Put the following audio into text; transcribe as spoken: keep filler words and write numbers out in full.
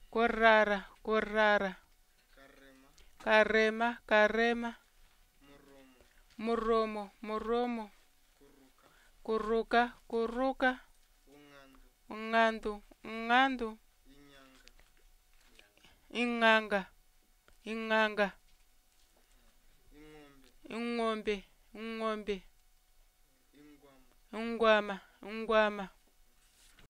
kurara kurara karema karema muromo muromo kuruka kuruka ungandu ungandu inganga inganga ingombe ingombe ungwama ungwama